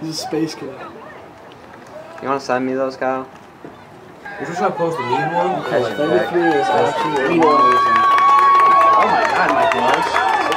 He's a space kid. You want to send me those, Kyle? You're just gonna post a mean one? Okay, 33 is actually amazing. Oh my god, my gloves.